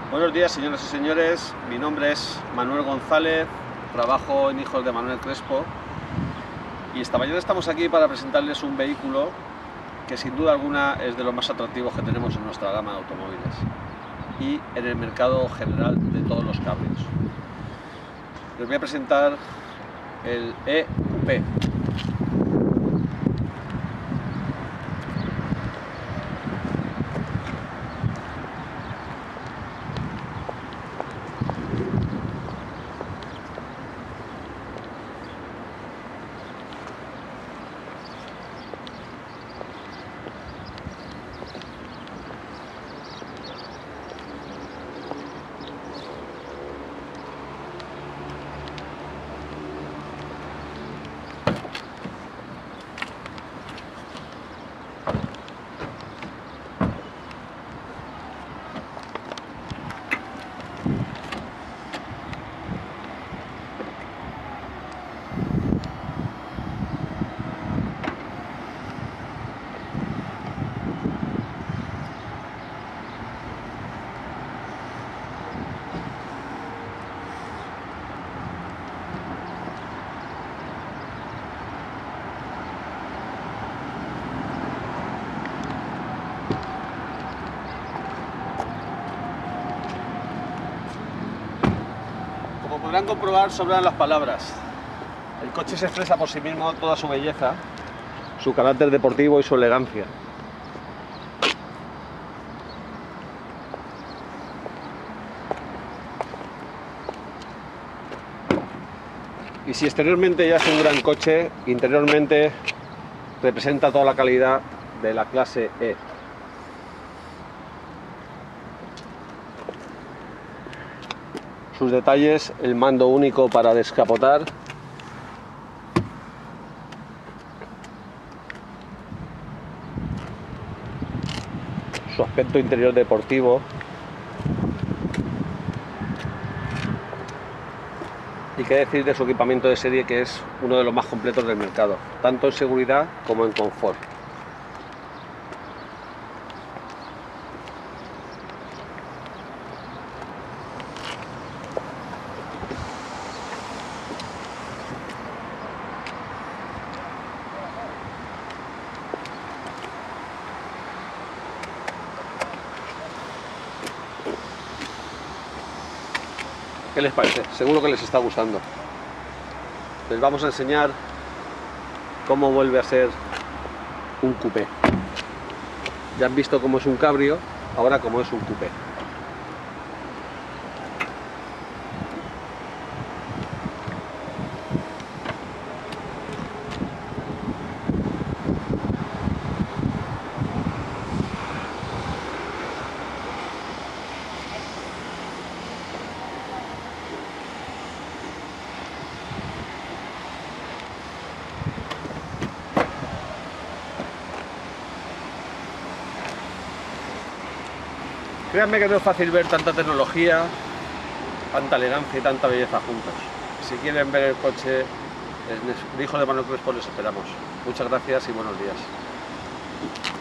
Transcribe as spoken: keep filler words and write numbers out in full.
Buenos días, señoras y señores. Mi nombre es Manuel González, trabajo en Hijos de Manuel Crespo y esta mañana estamos aquí para presentarles un vehículo que sin duda alguna es de los más atractivos que tenemos en nuestra gama de automóviles y en el mercado general de todos los cabrios. Les voy a presentar el E-Coupé. Como podrán comprobar, sobran las palabras. El coche se expresa por sí mismo toda su belleza, su carácter deportivo y su elegancia. Y si exteriormente ya es un gran coche, interiormente representa toda la calidad de la clase E. Sus detalles: el mando único para descapotar, su aspecto interior deportivo y qué decir de su equipamiento de serie, que es uno de los más completos del mercado, tanto en seguridad como en confort. ¿Qué les parece? Seguro que les está gustando. Les vamos a enseñar cómo vuelve a ser un coupé. Ya han visto cómo es un cabrio, ahora cómo es un coupé. Créanme que no es fácil ver tanta tecnología, tanta elegancia y tanta belleza juntos. Si quieren ver el coche, en Hijos de Manuel Crespo les esperamos. Muchas gracias y buenos días.